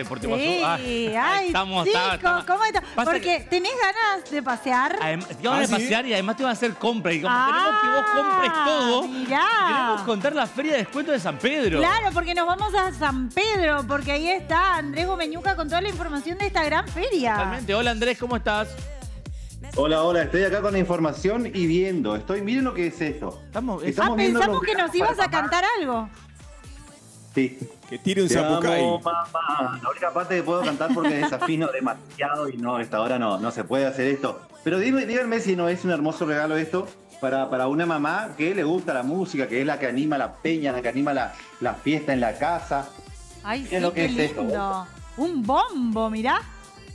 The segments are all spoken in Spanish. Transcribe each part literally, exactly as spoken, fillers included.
Deportivo Sí, Azul. ay, Ay, estamos, chico, está, está. ¿cómo está? Pasa Porque que- tenés ganas de pasear. Además, te van ¿Ah, a sí? pasear y además te van a hacer compras. Y como Ah, queremos que vos compres todo, mirá. queremos contar la feria de descuento de San Pedro. Claro, porque nos vamos a San Pedro, porque ahí está Andrés Gomeñuca con toda la información de esta gran feria. Totalmente. Hola Andrés, ¿cómo estás? Hola, hola, estoy acá con la información y viendo. Estoy, miren lo que es esto. Estamos, Ah, Estamos viendo pensamos los que nos ibas a regalos para cantar algo. Sí. Que tire un Te zapucay. amo, mamá. La única parte que puedo cantar porque desafino demasiado y no, esta hora no, no se puede hacer esto. Pero dime, díganme si no es un hermoso regalo esto para, para una mamá que le gusta la música, que es la que anima la peña, la que anima la, la fiesta en la casa. Ay, ¿Qué sí, es lo que qué es esto? lindo. Un bombo, mirá.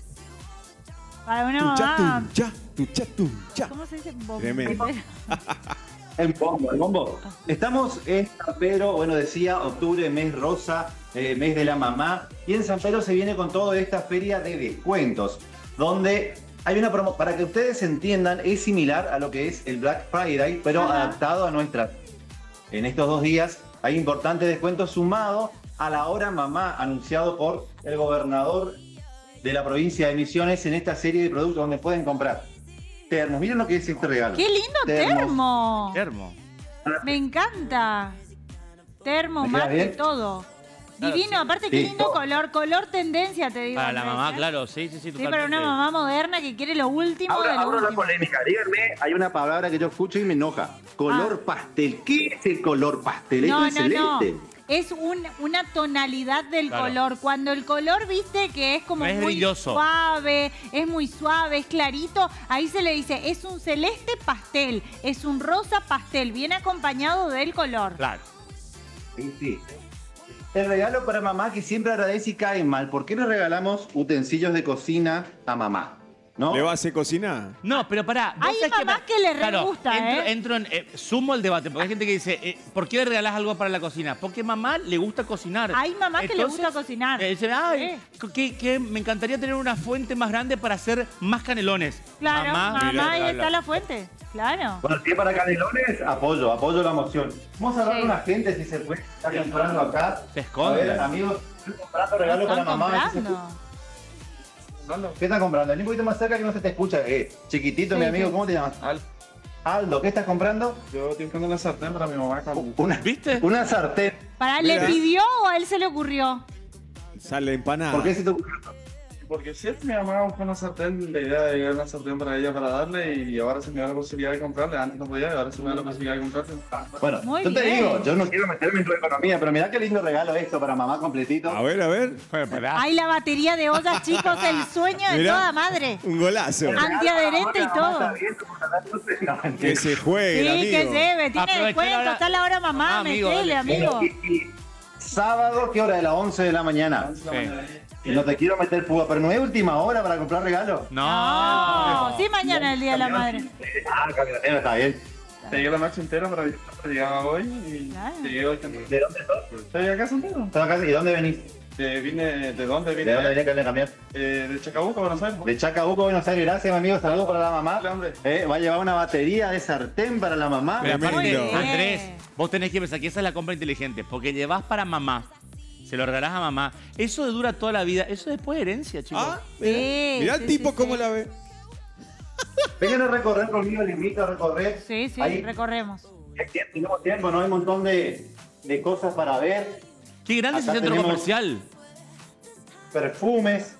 Para una Tu cha, mamá. tu cha, tu cha, tu cha. ¿Cómo se dice bombo? Tremendo. El bombo, el bombo. Estamos en San Pedro, bueno, decía, octubre, mes rosa, eh, mes de la mamá. Y en San Pedro se viene con toda esta feria de descuentos, donde hay una promo, para que ustedes entiendan, es similar a lo que es el Black Friday, pero Ajá. adaptado a nuestra. En estos dos días hay importantes descuentos sumados a la hora mamá, anunciado por el gobernador de la provincia de Misiones en esta serie de productos donde pueden comprar termos. Miren lo que es este regalo. ¡Qué lindo Termos. termo! Termo. Me encanta. Termo, ¿Me queda mate, bien? todo. Claro, Divino, sí. aparte qué Sí. lindo color, color tendencia, te digo. Para la Andrés, mamá, ¿eh? claro, sí, sí, sí, Sí, totalmente. para una mamá moderna que quiere lo último Ahora de lo abro la último. polémica. Díganme, hay una palabra que yo escucho y me enoja. Color pastel. ¿Qué es el color pastel? Ah. No, ¿Es no, el no. celeste? Es un- una tonalidad del Claro. color. Cuando el color, viste, que es como Es muy brilloso. suave, es muy suave, es clarito, ahí se le dice, es un celeste pastel, es un rosa pastel, viene acompañado del color. Claro. Sí, sí. El regalo para mamá que siempre agradece y cae mal. ¿Por qué le regalamos utensilios de cocina a mamá? ¿No? ¿Le va a hacer cocina? No, pero pará. vos Hay sabés mamás pa- que le re gusta, entro, ¿eh? entro en... eh, sumo el debate, porque hay gente que dice, eh, ¿por qué le regalás algo para la cocina? Porque mamá le gusta cocinar. Hay mamás que le gusta cocinar. Eh, dicen, ay, que, que me encantaría tener una fuente más grande para hacer más canelones. Claro, mamá, mira, ahí regalo. está la fuente. Claro. Bueno, si es para canelones, apoyo, apoyo la moción. Vamos a hablar Sí. con la gente si se puede estar comprando acá. Se esconde. A ver, amigos, estoy comprando regalo para Están mamá. a ver si se comprando. escucha. ¿Qué están comprando? Vení un poquito más cerca que no se te escucha. Eh, chiquitito, Sí, mi amigo, sí. ¿cómo te llamas? Al- Aldo, ¿qué estás comprando? Yo estoy buscando una sartén para mi mamá. Con... Una, ¿Viste? una sartén. ¿Para le Mira. pidió o a él se le ocurrió? Sale empanada. ¿Por qué se te ocurrió? Porque siempre mi mamá buscó una sartén, la idea de llegar una sartén para ella para darle y ahora se me da la posibilidad de comprarle. Antes no podía y ahora se me da la posibilidad de comprarle. Bueno, Muy yo te bien. digo, yo no quiero meterme en tu economía, pero mirá qué lindo regalo esto para mamá completito. A ver, a ver. Bueno, pará. Hay la batería de ollas, chicos, el sueño de Mirá. toda madre. Un golazo. Antiadherente y todo. Que se juegue, el Sí, amigo. que lleve, tiene Aproveché descuento, la hora- está la hora mamá, Ah, amigo, metele, dale. amigo. Y- y sábado, ¿qué hora? De las once de la mañana. Sí. Y no te quiero meter fuga, pero no es última hora para comprar regalos. No. No, sí, mañana es el Día de la Madre. Ah, camionero, está bien. Llegué la noche entera para visitar, llegaba hoy y Claro. llegué hoy también. ¿De dónde sos? Estoy acá sentado. ¿Estás acá? ¿Y dónde venís? Eh, vine, ¿de dónde vine? ¿De dónde venís que cambiar? Eh, de Chacabuco, Buenos Aires. De Chacabuco, Buenos Aires. Gracias, mi amigo. Saludos para la mamá. Dale, hombre. Eh, va a llevar una batería de sartén para la mamá. Pero aparte, Tremendo. Andrés, vos tenés que pensar que esa es la compra inteligente, porque llevas para mamá, se lo regalás a mamá, eso dura toda la vida, eso después es herencia, chicos. Ah, mira. Sí, Mirá sí, el tipo sí, cómo sí. la ve. Vengan a recorrer conmigo, les invito a recorrer. Sí, sí, Ahí recorremos. tenemos tiempo, ¿no? Hay un montón de, de cosas para ver. Qué grande ese Acá centro tenemos- comercial. Perfumes.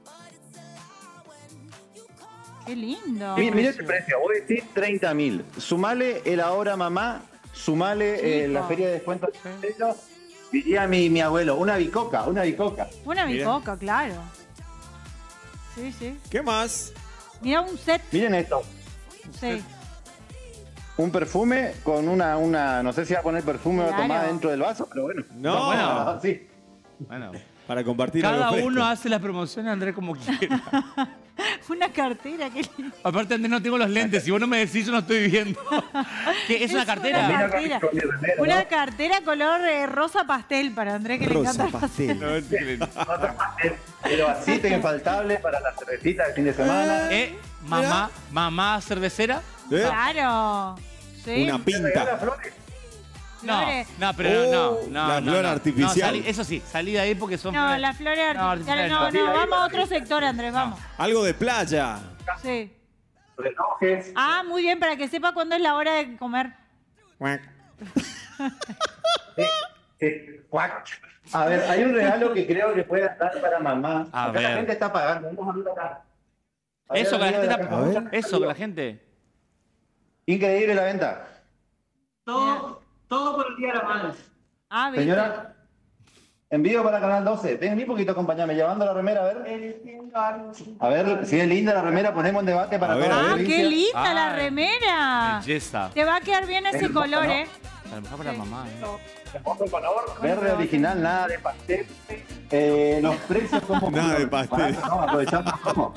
Qué lindo. Mira, mira este precio, voy a decir treinta mil. Sumale el ahora mamá, sumale eh, Chico. la feria de descuentos. Diría mi, mi abuelo, una bicoca, una bicoca. Una Mira. bicoca, claro. Sí, sí. ¿Qué más? Mira un set. Miren esto, Sí. un perfume con una, una, no sé si va a poner perfume o Claro. tomada dentro del vaso, pero bueno. No. Bueno. Sí. Bueno, Para compartir cada algo fresco. uno hace la promoción, Andrés, como quiera. Una cartera, qué lindo. Aparte, Andrés, no tengo los lentes, si vos no me decís, yo no estoy viendo. ¿Qué, ¿Es una cartera? Una Mira, cartera, con mi remera, ¿no? una cartera color eh, rosa pastel para Andrés, que le Rosa encanta el pastel. No, es que- Pero así te infaltable para la cervecita del fin de semana. ¿Eh? ¿Mamá, mamá cervecera? ¿Eh? Claro. Sí. Una ¿Te regala pinta. flores? No, flores. no, pero Oh, no, no. la no, flor no. artificial. No, salí- eso sí, salí de ahí porque son. No, flores- las flores No, artificiales. No, artificiales no, vamos a otro sector, Andrés, vamos. Algo de playa. Sí. Relojes. Ah, muy bien, para que sepa cuándo es la hora de comer. Eh, cuac. A ver, hay un regalo que creo que puede dar para mamá. A Acá ver. la gente está pagando. Vamos a ver acá. A ver, Eso, que la amigo gente de está. A ver. acá. Eso, que la gente. Increíble la venta. Todo, todo por el Día de la Madre. Ah, ¿viste? Señora, envío para Canal doce. Ven un poquito, acompañame, llevando la remera, a ver. A ver, si es linda la remera, ponemos en debate para A ver, toda a la Ah, ver. qué audiencia. linda la Ay, remera. Belleza. Te va a quedar bien ese Hermosa, color, ¿no? ¿eh? A lo mejor para la mamá, ¿eh? Verde original, nada de pastel. Eh, los precios como Nada de pastel. baratos, ¿no? Aprovechando como.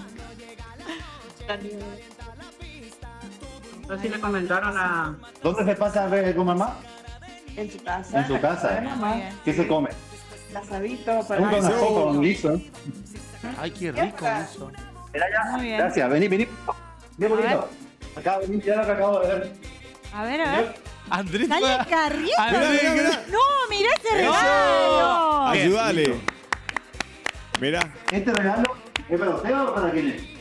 No sé si le comentaron a, ¿Dónde se pasa el con mamá? en su casa. En su casa. Muy bien. ¿Qué se come? Asadito Un para con sopa, un guiso. Ay, qué rico eso. Mira ya. Muy bien. Gracias, vení, vení. Vení A ver. poquito. Acá, vení, ya lo que acabo de ver. A ver, a ver. Andrés. Sale fue- carrito. Andrés- Mirá, mirá, mirá. No, mirá ese Eso. regalo. Ayúdale. Mirá. Este regalo es para usted o para quién es.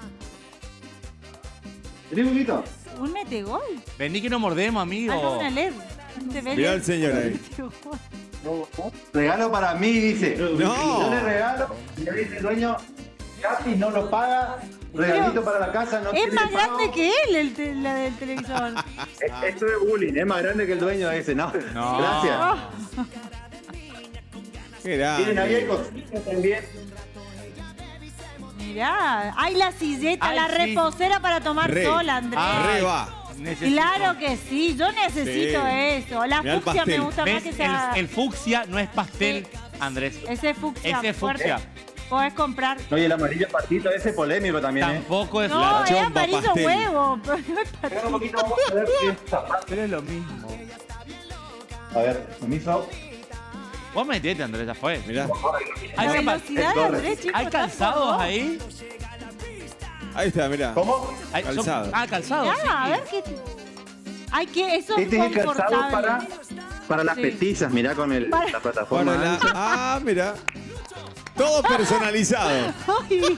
Vení un poquito. Un metegol. Vení que no mordemos, amigo. Ah, no, una L E D. ¿Te ves Mirá L E D? el señor ahí. Metegol. Regalo para mí, dice. No. Yo le regalo, y le dice el dueño, gratis, no lo paga. Regalito para la casa, no Es tiene más pago. grande que él, el te- la del televisor. Eh, Esto es bullying, es más grande que el dueño ese, ¿no? No. Gracias. Oh, Qué Miren, ahí hay grande. cositas también. mirá. Hay la silleta, Ay, la sí. reposera para tomar Re. sol, Andrés. Ay, Re va. necesito- Claro que sí, yo necesito Sí. eso. La Mirá el fucsia me pastel. gusta ¿Ves? más que sea. El, el fucsia no es pastel, Andrés. Ese fucsia. Ese fuerte. fucsia. Podés comprar. Oye, el amarillo patito ese polémico también, ¿eh? Tampoco es No, La es chompa amarillo pastel. huevo. Pero no es Espera un patito. poquito, vamos a ver qué es zapato. Pero es lo mismo. A ver, permiso. Vos metete, Andrés, ya fue. Mirá. Hay, La zapa- velocidad de corre. Andrés, chicos. ¿Hay está calzados por ahí? Ahí está, mirá. ¿Cómo? Hay- son- Calzado. Ah, calzados. dos. sí. Ya, a ver qué. Hay que. Eso Este es es el calzado confortable. para, para las Sí. petizas, mirá con el, Para- la plataforma. Para la- ancha. Ah, mirá. Todo personalizado. Muy bien.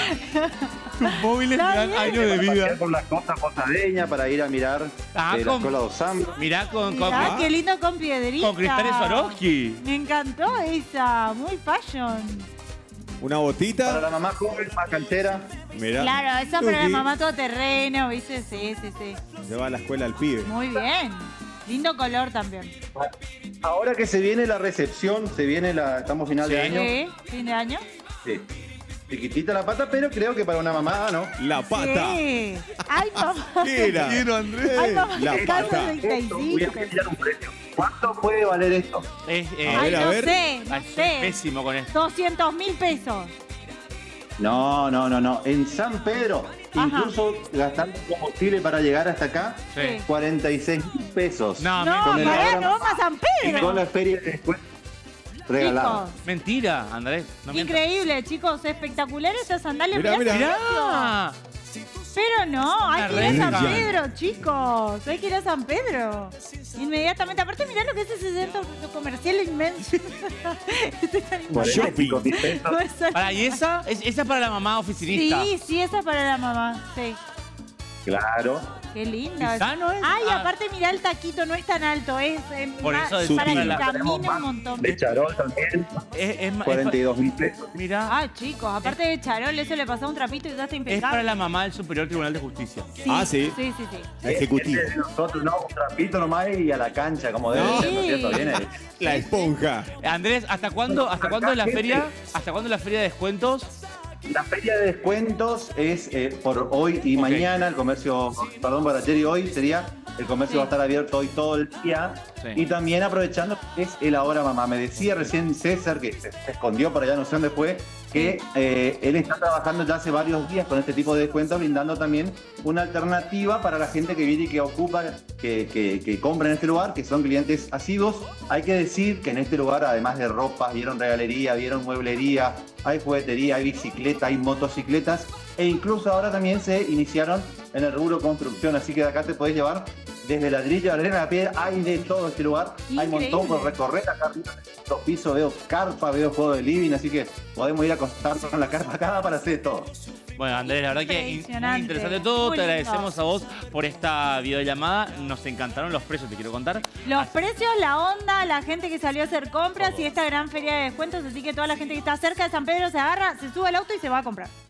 Móviles Está me dan bien. años de Para vida. pasear por la costa posadeña, para ir a mirar Ah, eh, la con- escuela de Osambo. Mirá con, con, Mirá, Ah. qué lindo con piedrita. con cristales Swarovski. Me encantó esa. Muy fashion. Una Para botita. la mamá joven, más canchera. Mirá. Claro, esa para la Tuki. mamá todoterreno, ¿viste? Sí, sí, sí. Lleva a la escuela al pibe. Muy bien. Lindo color también. Ahora que se viene la recepción, se viene la. Estamos final de Sí. año. Sí, fin de año. Sí. Chiquitita la pata, pero creo que para una mamá, ¿no? La pata. Sí. Ay, mamá. ¿Qué era? Quiero, Andrés. Ay, mamá, La que calza pata. Esto, voy a treinta y cinco. pillar un precio. ¿Cuánto puede valer esto? Es, eh, A Ay, ver, a no ver. sé, no ay, soy sé. pésimo con esto. doscientos mil pesos. No, no, no, no. En San Pedro, Ajá. incluso gastando combustible para llegar hasta acá, Sí. cuarenta y seis mil pesos. No, No, con el mentira. pará, ahora- no vamos a San Y con Pedro. la feria de descuento regalada. Chicos, Mentira, Andrés. No mientas. increíble, chicos. Espectacular estas sandalias. Mirá, mirá mirá. qué precio. Mirá. Pero no, hay Una que ir a San renca. Pedro, chicos. Hay que ir a San Pedro. Inmediatamente. Aparte, mirá lo que es ese centro comercial inmenso. Estoy tan cuarenta y cinco mil Shopping. pesos. No es tan- Para, ¿y esa? Es, esa es para la mamá oficinista. Sí, sí, esa es para la mamá. Sí. Claro. Qué linda. ¿Y sano es? Ay, Ah. aparte, mirá, el taquito no es tan alto. Es eh, Por más- eso es para sutil. que La- camine tenemos un más. montón. De charol también, Es, es, ma- es cuarenta y pa- dos mil pesos. Mira, Ah, chicos, aparte de charol, eso le pasó un trapito y ya está es impecable. para la mamá del Superior Tribunal de Justicia. Sí, Ah, sí. Sí, sí, sí. La ejecutiva. Este de nosotros, no, un trapito nomás y a la cancha, como debe No. ser, ¿no es cierto? Viene. La esponja. Andrés, ¿hasta cuándo, hasta cuándo es la feria? ¿Hasta cuándo es la feria de descuentos? La feria de descuentos es eh, por hoy y Ok. mañana, el comercio, perdón, para ayer y hoy sería, el comercio Sí. va a estar abierto hoy todo el día. Sí. Y también aprovechando que es el ahora mamá. Me decía recién César, que se, se escondió por allá, no sé dónde fue, que eh, él está trabajando ya hace varios días con este tipo de descuentos, brindando también una alternativa para la gente que viene y que ocupa, que, que, que compra en este lugar, que son clientes asiduos. Hay que decir que en este lugar, además de ropa, vieron regalería, vieron mueblería, hay juguetería, hay bicicleta, hay motocicletas, e incluso ahora también se iniciaron en el rubro construcción, así que de acá te podés llevar desde ladrillo, arena, la piedra, hay de todo este lugar. Increíble. Hay un montón por recorrer acá arriba. Los pisos, veo carpa, veo juego de living, así que podemos ir a acostarnos con la carpa acá para hacer todo. Bueno, Andrés, la verdad que in- muy Impresionante. interesante todo. Muy Te lindo. agradecemos a vos por esta videollamada. Nos encantaron los precios, te quiero contar. Los Así- precios, la onda, la gente que salió a hacer compras y esta gran feria de descuentos. Así que toda la gente que está cerca de San Pedro se agarra, se sube al auto y se va a comprar.